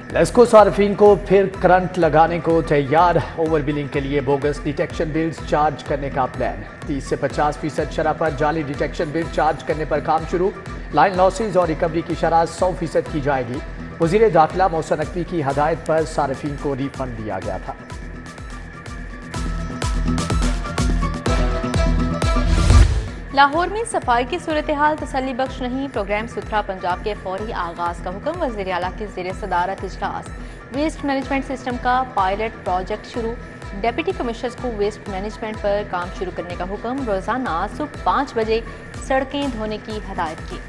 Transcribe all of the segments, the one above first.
लेस्को सार्फिन को फिर करंट लगाने को तैयार। ओवर बिलिंग के लिए बोगस डिटेक्शन बिल्स चार्ज करने का प्लान। 30 से 50% शरह पर जाली डिटेक्शन बिल चार्ज करने पर काम शुरू। लाइन लॉसेज और रिकवरी की शरह 100% की जाएगी। वज़ीर दाखिला मौसम नकवी की हदायत पर सार्फिन को रिफंड दिया गया था। लाहौर में सफाई की सूरत हाल तसल्ली बख्श नहीं। प्रोग्राम सुथरा पंजाब के फौरी आगाज का हुक्म। वज़ीर आला के ज़ेर सदारत इजलास। वेस्ट मैनेजमेंट सिस्टम का पायलट प्रोजेक्ट शुरू। डिप्टी कमिश्नर्स को वेस्ट मैनेजमेंट पर काम शुरू करने का हुक्म। रोजाना सुबह 5 बजे सड़कें धोने की हदायत की।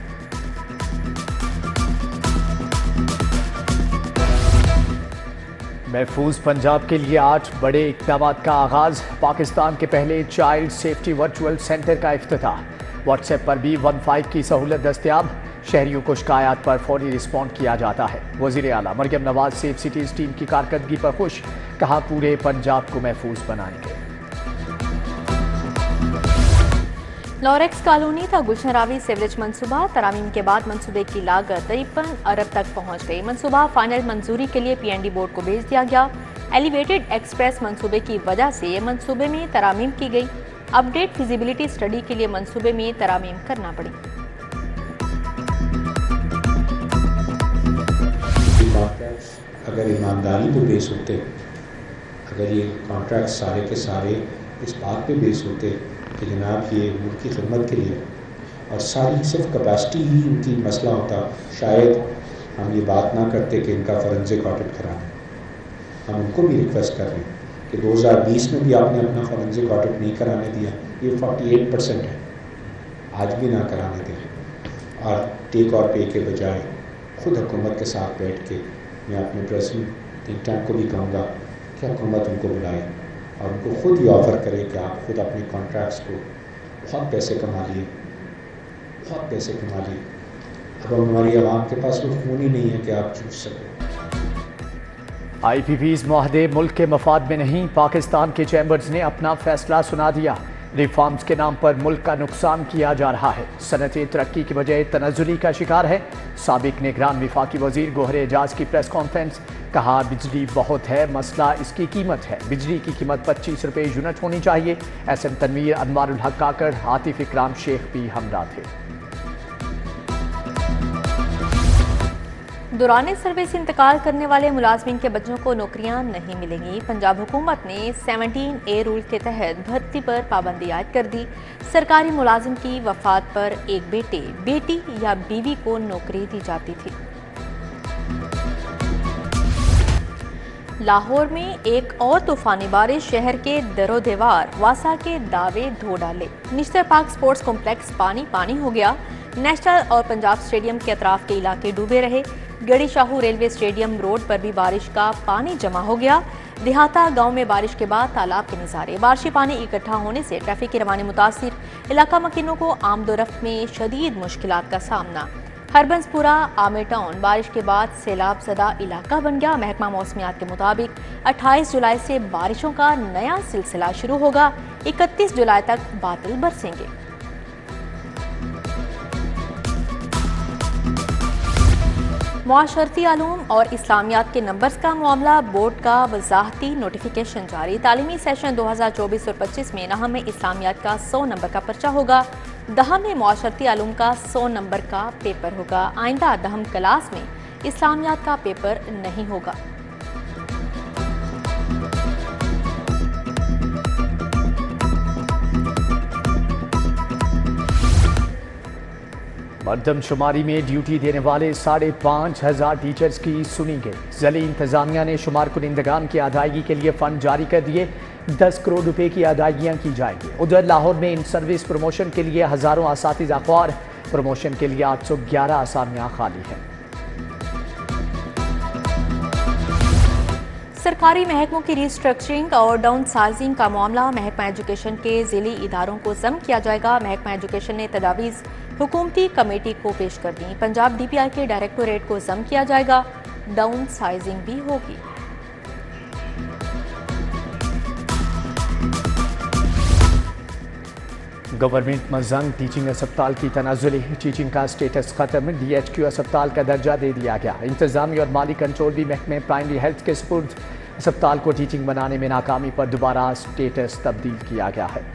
महफूज पंजाब के लिए 8 बड़े इक़दाम का आगाज। पाकिस्तान के पहले चाइल्ड सेफ्टी वर्चुअल सेंटर का इफ्तिताह। व्हाट्सएप पर भी 15 की सहूलत दस्तयाब। शहरियों को शिकायत पर फौरी रिस्पॉन्ड किया जाता है। वज़ीर आला Maryam Nawaz safe cities team की कारकर्दगी पर खुश। कहा पूरे पंजाब को महफूज बनाएंगे। लॉरेक्स कॉलोनी था गुलशन रावी सिवरेज मंसूबा। तरामीम के बाद मंसूबे की लागत 53 अरब तक पहुंच गई। मंसूबा फाइनल मंजूरी के लिए PND बोर्ड को भेज दिया गया। एलिवेटेड एक्सप्रेस मंसूबे की वजह से मंसूबे में तरामीम की गई। अपडेट फिजिबिलिटी स्टडी के लिए मंसूबे में तरामीम करना पड़ी। अगर ईमानदारी पर बेस होते, अगर ये कॉन्ट्रैक्ट सारे के सारे इस बात पे बेस होते कि जनाब ये मुल्क की खिदमत के लिए और सारी सिर्फ कैपेसिटी ही उनकी मसला होता, शायद हम ये बात ना करते कि इनका फॉरेंसिक ऑडिट कराएं। हम उनको भी रिक्वेस्ट कर रहे हैं कि 2020 में भी आपने अपना फॉरेंसिक ऑडिट नहीं कराने दिया। ये 48% है, आज भी ना कराने दें। और टेक और पे के बजाय खुद हुकूमत के साथ बैठ के मैं अपने प्रेसिडेंट थिंक टैंक को भी कहूँगा कि हुकूमत उनको बुलाए और उनको खुद ही ऑफ़र करे कि आप खुद अपने कॉन्ट्रैक्ट्स को बहुत पैसे कमा लिए, बहुत पैसे कमा लिए। अब हमारी आवाम के पास वो खून ही नहीं है कि आप चूस सकें। IPPs मुआहदे मुल्क के मफाद में नहीं। पाकिस्तान के चैम्बर्स ने अपना फैसला सुना दिया। रिफॉर्म्स के नाम पर मुल्क का नुकसान किया जा रहा है। सनअतें तरक्की की बजाय तनज़्ज़ुली का शिकार है। साबिक निगरान वफाकी वज़ीर गोहर एजाज की प्रेस कॉन्फ्रेंस। कहा बिजली बहुत है, मसला इसकी कीमत है। बिजली की कीमत 25 रुपये यूनिट होनी चाहिए। SM तनवीर, अनवारुल हक काकड़, आतिफ इकराम शेख भी हमरा थे। दौरान सर्विस इंतकाल करने वाले मुलाजमीन के बच्चों को नौकरियां नहीं मिलेंगी। पंजाब हुकूमत ने 17A रूल के तहत भर्ती पर पाबंदी आयद कर दी। सरकारी मुलाजिम की वफात पर एक बेटे, बेटी या बीवी को नौकरी दी जाती थी। लाहौर में एक और तूफानी बारिश शहर के दरो दीवार वासा के दावे धो डाले। निश्तर पार्क स्पोर्ट्स कॉम्प्लेक्स पानी पानी हो गया। नेशनल और पंजाब स्टेडियम के अतराफ के इलाके डूबे रहे। गड़ी शाहू रेलवे स्टेडियम रोड पर भी बारिश का पानी जमा हो गया। देहाता गांव में बारिश के बाद तालाब के नज़ारे। बारिशी पानी इकट्ठा होने से ट्रैफिक की रवानी मुतासिर। इलाका मकीनों को आमदोरफ्त में शदीद मुश्किलात का सामना। हरबंसपुरा आमिर टाउन बारिश के बाद सैलाब ज़दा इलाका बन गया। महकमा मौसमियात के मुताबिक 28 जुलाई से बारिशों का नया सिलसिला शुरू होगा। 31 जुलाई तक बादल बरसेंगे। मुआशरती आलूम और इस्लामियात के नंबर्स का मामला। बोर्ड का वजाहती नोटिफिकेशन जारी। तालीमी सेशन 2024 और 25 में नहम में इस्लामियात का 100 नंबर का पर्चा होगा। दहम में मुआशरती आलूम का 100 नंबर का पेपर होगा। आइंदा दहम क्लास में इस्लामियात का पेपर नहीं होगा। मर्दमशुमारी में ड्यूटी देने वाले 5,500 टीचर्स की सुनी गई। ज़िली इंतजामिया ने शुमार कुनिंदगान की अदायगी के लिए फंड जारी कर दिए। 10 करोड़ रुपए की अदायगियां की जाएंगी। उधर लाहौर में इन सर्विस प्रमोशन के लिए हज़ारों असातिज़ा ख्वार। प्रमोशन के लिए 811 असामियां खाली हैं। सरकारी महकमों की रिस्ट्रक्चरिंग और डाउन साइजिंग का मामला। महकमा एजुकेशन के ज़िली इदारों को ज़म किया जाएगा। महकमा एजुकेशन ने तजावीज़ हुकूमती कमेटी को पेश कर दी। पंजाब DPI के डायरेक्टोरेट को ज़म किया जाएगा। डाउन साइजिंग भी होगी। गवर्नमेंट मजंग टीचिंग अस्पताल की तनाजुली टीचिंग का स्टेटस खत्म, DHQ अस्पताल का दर्जा दे दिया गया। इंतजामी और माली कंट्रोल भी महकमे प्राइमरी हेल्थ के सुपुर्द। अस्पताल को टीचिंग बनाने में नाकामी पर दोबारा स्टेटस तब्दील किया गया है।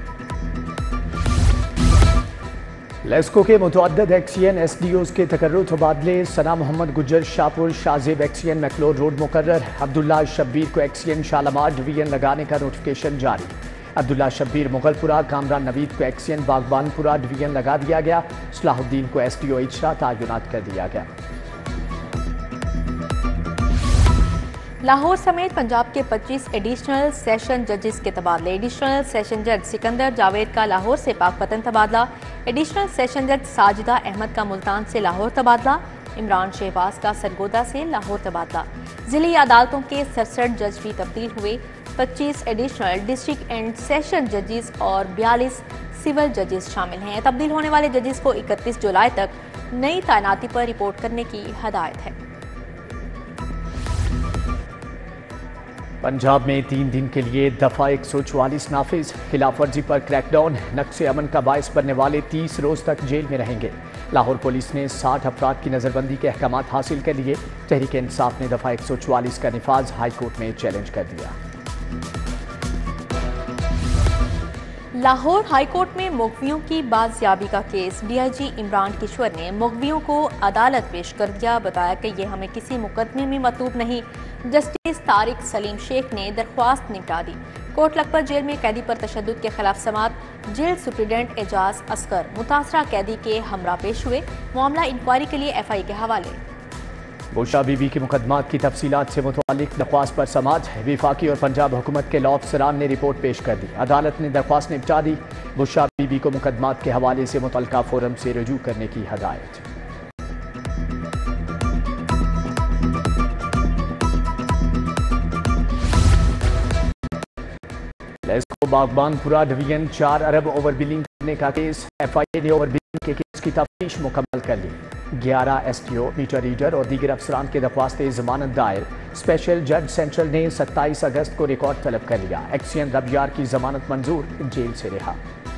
लेस्को के मुतअद्दिद एक्सीएन SDOs के तकर्रुर तबादले। Sana Mohammad Gujjar Shahpur Shahzeb XEN McLeod road मुकर्रर। अब्दुल्ला शब्बीर को एक्सीएन शालामार डिवीजन लगाने का नोटिफिकेशन जारी। अब्दुल्ला शब्बीर मुगलपुरा, कामरान नवीद को एक्सीएन बागबानपुरा डिवीजन लगा दिया गया। सलाहुद्दीन को SDO इजरा तैनात कर दिया गया। लाहौर समेत पंजाब के 25 एडिशनल सेशन जजेस के तबादले। एडिशनल सेशन जज सिकंदर जावेद का लाहौर से पाकपतन तबादला। एडिशनल सेशन जज साजिदा अहमद का मुल्तान से लाहौर तबादला। इमरान शहबाज का सरगोदा से लाहौर तबादला। जिली अदालतों के 67 जज भी तब्दील हुए। 25 एडिशनल डिस्ट्रिक्ट एंड सेशन जजेस और 42 सिविल जजेस शामिल हैं। तब्दील होने वाले जजेस को 31 जुलाई तक नई तैनाती पर रिपोर्ट करने की हदायत है। पंजाब में 3 दिन के लिए दफा 144 नाफिज। खिलाफ वर्जी पर क्रैकडाउन। नक्शे अमन का बायस बनने वाले 30 रोज तक जेल में रहेंगे। लाहौर पुलिस ने 60 अफराद की नजरबंदी के अहकामात हासिल कर लिए। तहरीक इंसाफ ने दफा 144 का निफाज हाई कोर्ट में चैलेंज कर दिया। लाहौर हाई कोर्ट में मुगवियों की बाजियाबी का केस। DIG इमरान किशोर ने मुगवियों को अदालत पेश कर दिया। बताया कि ये हमें किसी मुकदमे में मतलूब नहीं। जस्टिस तारिक सलीम शेख ने दरख्वास्त निपटा दी। कोट लखपत जेल में कैदी पर तशद्दुद के खिलाफ समाअत। जेल सुप्रिटेंडेंट एजाज असगर मुतासरा कैदी के हमरा पेश हुए। मामला इंक्वायरी के लिए FI के हवाले। बुशरा बीबी के मुकदमात की तफसीलात से मुतालिक दरख्वास्त पर समाअत। वफाकी और पंजाब हुकूमत के लॉ अफसरान ने रिपोर्ट पेश कर दी। अदालत ने दरख्वास्त निपटा दी। बुशरा बीबी को मुकदमात के हवाले से मुतल्लिका फोरम से रजू करने की हदायत। लेस्को बागबानपुरा डिवीजन 4 अरब ओवर बिलिंग करने का केस। FIA ने ओवर बिलिंग के केस की तफ्तीश मुकम्मल कर ली। 11 SDO, मीटर रीडर और दीगर अफसरान के दरख्वास्ते जमानत दायर। स्पेशल जज सेंट्रल ने 27 अगस्त को रिकॉर्ड तलब कर लिया। एक्सीएन रबियार की जमानत मंजूर, जेल से रिहा।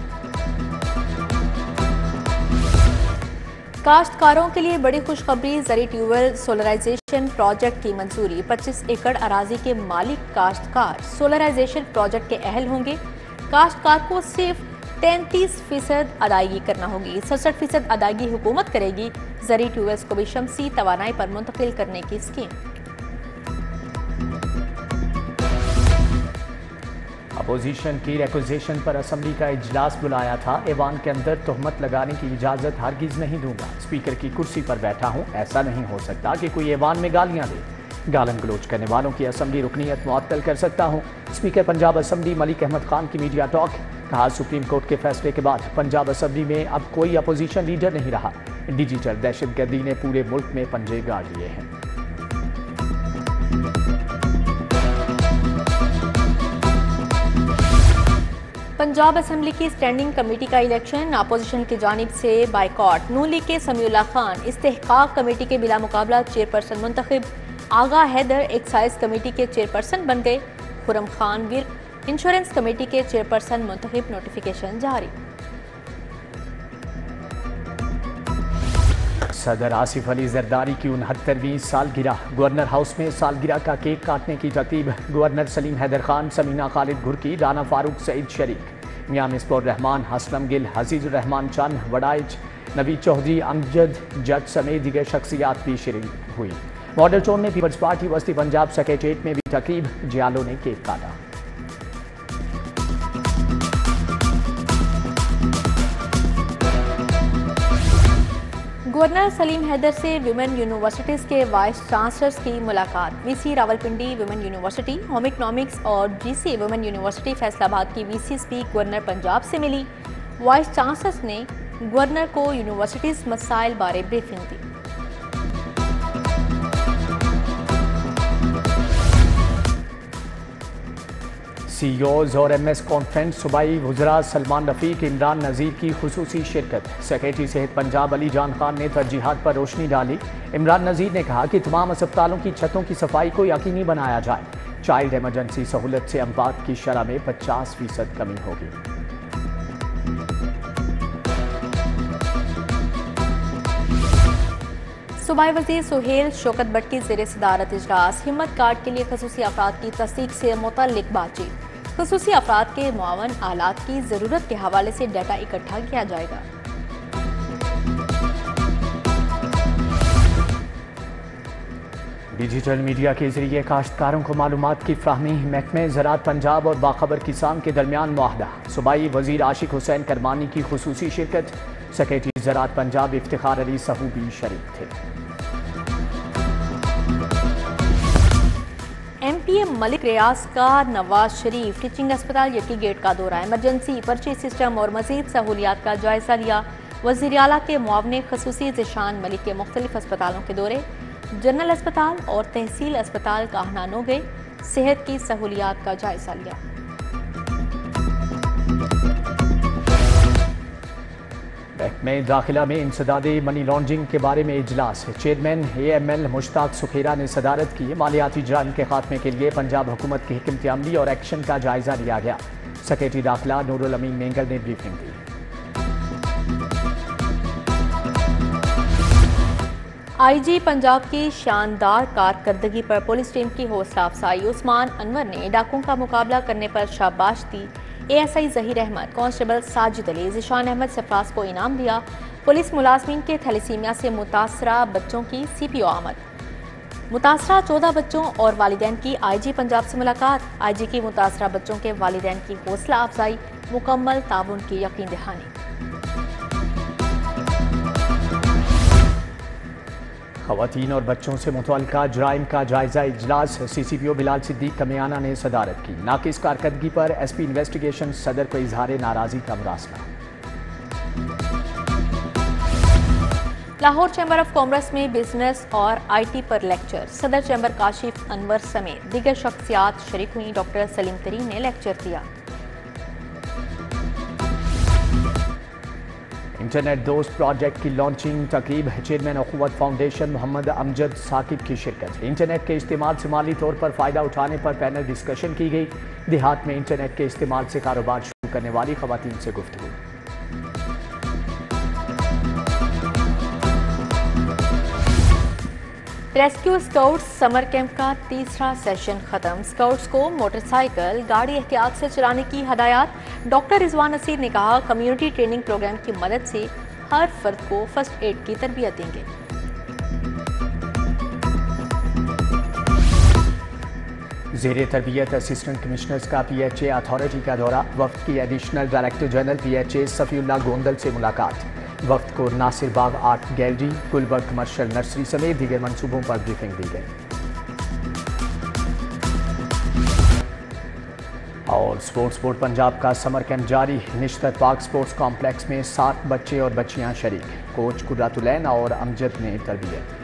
काश्तकारों के लिए बड़ी खुशखबरी। जरी ट्यूबवेल सोलराइजेशन प्रोजेक्ट की मंजूरी। 25 एकड़ अराजी के मालिक काश्तकार सोलराइजेशन प्रोजेक्ट के अहल होंगे। काश्तकार को सिर्फ 33% अदायगी करना होगी। 67% अदायगी हुकूमत करेगी। जरी ट्यूबवेल्स को भी शमसी तवानाई पर मुंतकिल करने की स्कीम। अपोजिशन की एक्विजिशन पर असम्बली का इजलास बुलाया था। ऐवान के अंदर तोहमत लगाने की इजाजत हरगिज नहीं दूंगा। स्पीकर की कुर्सी पर बैठा हूं, ऐसा नहीं हो सकता कि कोई ऐवान में गालियां दे। गालन गलोच करने वालों की असम्बली रुकनीयत मुअत्तल कर सकता हूं। स्पीकर पंजाब असम्बली मलिक अहमद खान की मीडिया टॉक। कहा, सुप्रीम कोर्ट के फैसले के बाद पंजाब असम्बली में अब कोई अपोजिशन लीडर नहीं रहा। डिजिटल दहशतगर्दी ने पूरे मुल्क में पंजे गाड़ लिए हैं। पंजाब असम्बली की स्टैंडिंग कमेटी का इलेक्शन। अपोजिशन की जानिब से बाइकॉट। नून लीग के समीउल्लाह खान इस्तेहकाक कमेटी के बिला मुकाबला चेयरपर्सन मुंतखब। आगा हैदर एक्साइज कमेटी के चेयरपर्सन बन गए। खुरम खान विर्क इंश्योरेंस कमेटी के चेयरपर्सन मुंतखब। नोटिफिकेशन जारी। सदर आसिफ अली जरदारी की 69वीं सालगिरह। गवर्नर हाउस में सालगिरह का केक काटने की तरतीब। गवर्नर सलीम हैदर खान, समीना खालिद घुरकी, राना फारूक सईद शरीक, मियां मिसबाहुर रहमान, असलम गिल, हजीजुर रहमान चंद, वडाइच, नवीद चौधरी, अमजद जज समेत दीगर शख्सियात भी शरीक हुई। मॉडल टाउन में पीपल्स पार्टी वस्ती पंजाब सेक्रेटेरिएट में भी तकरीब। जियालो ने केक काटा। गवर्नर सलीम हैदर से विमेन यूनिवर्सिटीज़ के वाइस चांसलर्स की मुलाकात। VC Rawalpindi women university, home economics और GC विमेन यूनिवर्सिटी फैसलाबाद की VCs भी गवर्नर पंजाब से मिली। वाइस चांसलर्स ने गवर्नर को यूनिवर्सिटीज़ मसाइल बारे ब्रीफिंग दी। CEOs और MS कॉन्फ्रेंस। सूबाई वज़रा सलमान रफ़ीक, इमरान नज़ीर की खुसूसी शिरकत। सेक्रेटरी सेहत पंजाब अली जान खान ने तरजीहात पर रोशनी डाली। इमरान नज़ीर ने कहा कि तमाम अस्पतालों की छतों की सफाई को यकीनी बनाया जाए। चाइल्ड एमरजेंसी सहूलत से अमवात की शरह में 50% कमी होगी। सूबाई वज़ीर सुहेल शौकत भट्ट की ज़ेर सदारत इजलास। हिम्मत कार्ड के लिए खसूसी अफराद की तस्दीक से मुतल्लिक बातचीत। खसूसी अफराद के मुआवन आलात की ज़रूरत के हवाले से डाटा इकट्ठा किया जाएगा। डिजिटल मीडिया के जरिए काश्तकारों को मालूमात की फ्राहमी। महकमे ज़राअत पंजाब और बाखबर किसान के दरमियान मुआहदा। सूबाई वज़ीर आशिक हुसैन करमानी की खुसूसी शिरकत। सेक्रेटरी ज़राअत पंजाब इफ्तिखार अली सहू भी शरीक थे। MPA मलिक रियाज का नवाज शरीफ टीचिंग अस्पताल यकी गेट का दौरा। इमरजेंसी पर्ची सिस्टम और मज़ीद सहूलियात का जायजा लिया। वज़ीर आला के मुआवने खसूसी ज़िशान मलिक के मुख्तलिफ अस्पतालों के दौरे। जनरल अस्पताल और तहसील अस्पताल का आहनान हो गए। सेहत की सहूलियात का जायजा लिया। महकमे दाखिला में इंसदादे मनी लॉन्ड्रिंग के बारे में इजलास। चेयरमैन AML मुश्ताक सुखेरा ने सदारत की। मालियाती जुर्म के खात्मे के लिए पंजाब हुकूमत की हिकमत अमली और एक्शन का जायजा लिया गया। सेक्रेटरी दाखिला नूरुल अमीन मेंगल ने ब्रीफिंग दी। IG पंजाब की शानदार कारकर्दगी पर पुलिस टीम की हौसला अफजाई। उस्मान अनवर ने डाकुओं का मुकाबला करने पर शाबाश दी। ASI ज़हीर अहमद, कांस्टेबल साजिद अली, ज़िशान अहमद सरफराज को इनाम दिया। पुलिस मुलाजमीन के थैलेसीमिया से मुतासरा बच्चों की CPO आमद। मुतासरा 14 बच्चों और वालिदैन की IG पंजाब से मुलाकात। IG की मुतासरा बच्चों के वालिदैन की हौसला अफजाई, मुकम्मल ताउन की यकीन दहानी। ख़वातीन और बच्चों से मुतअल्लिक़ा जुराइम का जायजा इजलास। CCPO बिलाल सिद्दीक कमियाना ने सदारत की। नाकिस कारकर्दगी पर SP इन्वेस्टिगेशन सदर को इजहार नाराज़गी का मुरासला। लाहौर चैम्बर ऑफ कॉमर्स में बिजनेस और IT पर लेक्चर। सदर चैम्बर काशिफ अनवर समेत दीगर शख्सियात शरीक हुई। डॉक्टर सलीम तरीन ने लेक्चर दिया। इंटरनेट दोस्त प्रोजेक्ट की लॉन्चिंग तकरीब। चेयरमैन अखुवत फाउंडेशन मोहम्मद अमजद साकिब की शिरकत। इंटरनेट के इस्तेमाल से माली तौर पर फ़ायदा उठाने पर पैनल डिस्कशन की गई। देहात में इंटरनेट के इस्तेमाल से कारोबार शुरू करने वाली ख़वातीन से गुफ्तगू। रेस्क्यू स्काउट्स समर कैंप का तीसरा सेशन खत्म। स्काउट्स को मोटरसाइकिल गाड़ी एहतियात से चलाने की हदायत। डॉक्टर रिजवान नसीर ने कहा, कम्युनिटी ट्रेनिंग प्रोग्राम की मदद से हर फर्द को फर्स्ट एड की तरबियत देंगे। ज़ेरे तरबियत असिस्टेंट कमिश्नर्स का PHA अथॉरिटी का दौरा। वफ्द की additional director general PHA Safiullah Gondal से मुलाकात। वक्त को Nasir Bagh art gallery, Gulberg commercial nursery समेत दीगर मंसूबों पर ब्रीफिंग दी गई। और स्पोर्ट्स बोर्ड पंजाब का समर कैंप जारी। निश्तर पार्क स्पोर्ट्स कॉम्प्लेक्स में 7 बच्चे और बच्चियां शरीक। कोच कुर्रतुलैन और अमजद ने तरबियत।